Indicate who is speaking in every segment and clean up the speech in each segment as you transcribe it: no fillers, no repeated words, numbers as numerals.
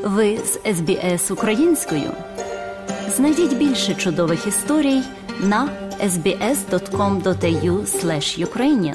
Speaker 1: Ви з СБС українською. Знайдіть більше чудових історій на sbs.com.au/Ukrainian.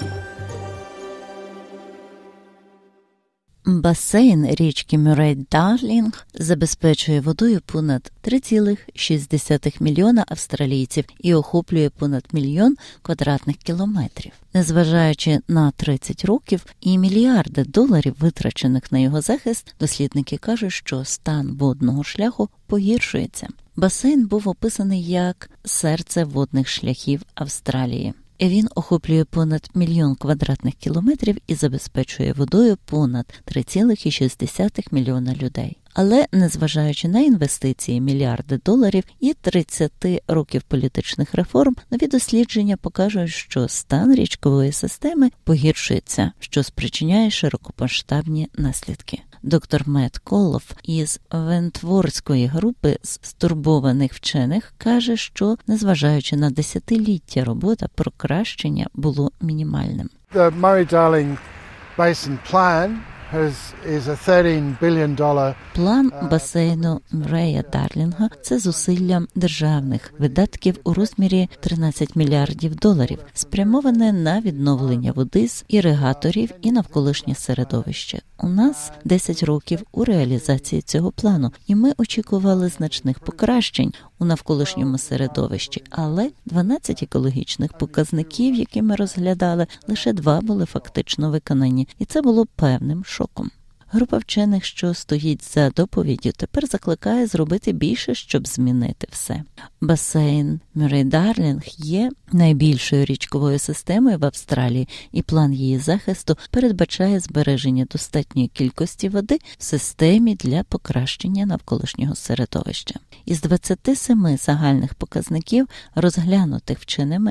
Speaker 1: Басейн річки Мюррей-Дарлінг забезпечує водою понад 3,6 мільйона австралійців і охоплює понад 1 мільйон квадратних кілометрів. Незважаючи на 30 років і мільярди доларів, витрачених на його захист, дослідники кажуть, що стан водного шляху погіршується. Басейн був описаний як «серце водних шляхів Австралії». Він охоплює понад 1 мільйон квадратних кілометрів і забезпечує водою понад 3,6 мільйона людей. Але, незважаючи на інвестиції мільярди доларів і 30 років політичних реформ, нові дослідження покажуть, що стан річкової системи погіршується, що спричиняє широкомасштабні наслідки. Доктор Мет Колов із Вентворської групи з стурбованих вчених каже, що, незважаючи на десятиліття роботи, покращення було мінімальним.
Speaker 2: The Murray-Darling Basin Plan is a $13 billion
Speaker 1: План басейну Мюррея-Дарлінга – це зусилля державних видатків у розмірі 13 мільярдів доларів, спрямоване на відновлення води з іригаторів і навколишнє середовище. У нас 10 років у реалізації цього плану, і ми очікували значних покращень у навколишньому середовищі, але 12 екологічних показників, які ми розглядали, лише 2 були фактично виконані, і це було певним шоком. Група вчених, що стоїть за доповіддю, тепер закликає зробити більше, щоб змінити все. Басейн Мюррей-Дарлінг є найбільшою річковою системою в Австралії, і план її захисту передбачає збереження достатньої кількості води в системі для покращення навколишнього середовища. Із 27 загальних показників, розглянутих вченими,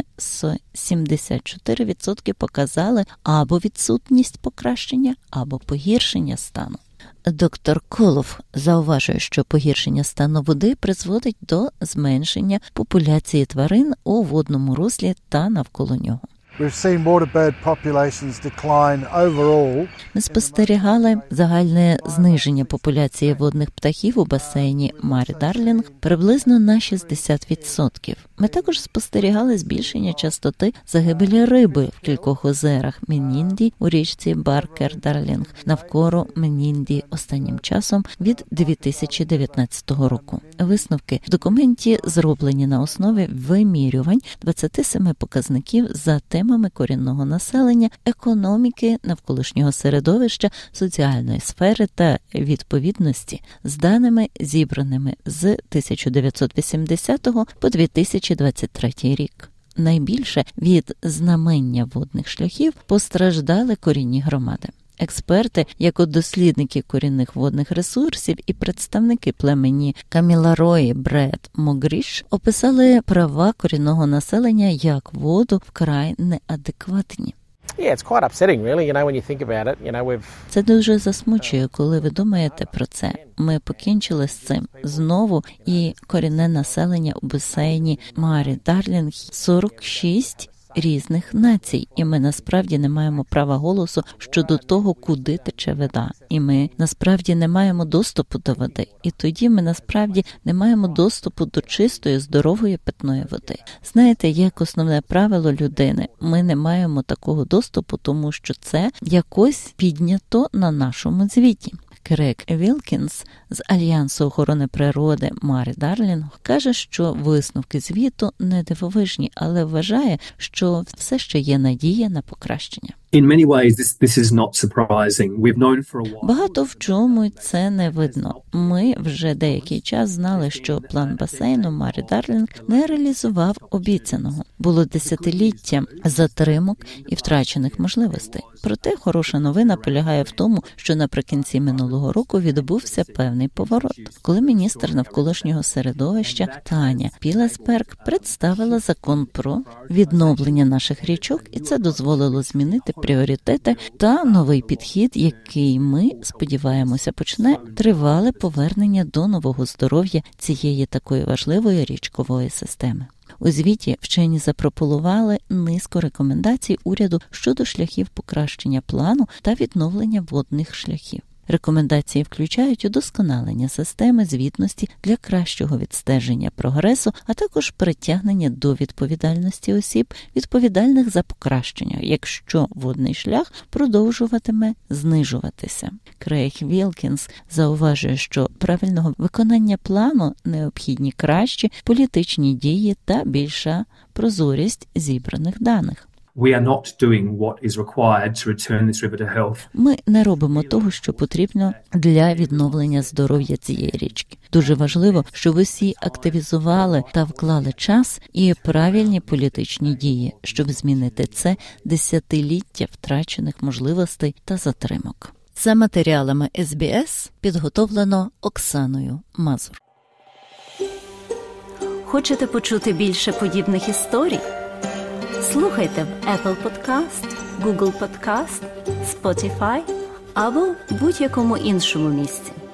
Speaker 1: 74% показали або відсутність покращення, або погіршення стану. Доктор Колов зауважує, що погіршення стану води призводить до зменшення популяції тварин у водному руслі та навколо нього. Ми спостерігали загальне зниження популяції водних птахів у басейні Мюррей-Дарлінг приблизно на 60%. Ми також спостерігали збільшення частоти загибелі риби в кількох озерах Менінді у річці Баркер-Дарлінг навколо Менінді останнім часом від 2019 року. Висновки в документі зроблені на основі вимірювань 27 показників за темами корінного населення, економіки, навколишнього середовища, соціальної сфери та відповідності з даними, зібраними з 1980 по 2023 рік. Найбільше від знамення водних шляхів постраждали корінні громади. Експерти, як от дослідники корінних водних ресурсів і представники племені Каміларої Бред Могріш, описали права корінного населення як воду вкрай неадекватні. Це дуже засмучує, коли ви думаєте про це. Ми покінчили з цим знову, і корінне населення у басейні Мюррей-Дарлінг 46 різних націй, і ми насправді не маємо права голосу щодо того, куди тече вода. І ми насправді не маємо доступу до води. І тоді ми насправді не маємо доступу до чистої, здорової питної води. Знаєте, як основне правило людини, ми не маємо такого доступу, тому що це якось піднято на нашому звіті. Крейг Вілкінс з Альянсу охорони природи Мюррей-Дарлінг каже, що висновки звіту не дивовижні, але вважає, що все ще є надія на покращення. Багато в чому це не видно. Ми вже деякий час знали, що план басейну Мюррей-Дарлінг не реалізував обіцяного. Було десятиліття затримок і втрачених можливостей. Проте хороша новина полягає в тому, що наприкінці минулого року відбувся певний поворот, коли міністр навколишнього середовища Таня Пілесберг представила закон про відновлення наших річок, і це дозволило змінити пріоритети та новий підхід, який ми, сподіваємося, почне тривале повернення до нового здоров'я цієї такої важливої річкової системи. У звіті вчені запропонували низку рекомендацій уряду щодо шляхів покращення плану та відновлення водних шляхів. Рекомендації включають удосконалення системи звітності для кращого відстеження прогресу, а також притягнення до відповідальності осіб, відповідальних за покращення, якщо водний шлях продовжуватиме знижуватися. Крейг Вілкінс зауважує, що правильного виконання плану необхідні кращі політичні дії та більша прозорість зібраних даних. Ми не робимо того, що потрібно для відновлення здоров'я цієї річки. Дуже важливо, щоб усі активізували та вклали час і правильні політичні дії, щоб змінити це десятиліття втрачених можливостей та затримок. За матеріалами СБС підготовлено Оксаною Мазур.
Speaker 3: Хочете почути більше подібних історій? Слухайте в Apple Podcast, Google Podcast, Spotify або будь-якому іншому місці.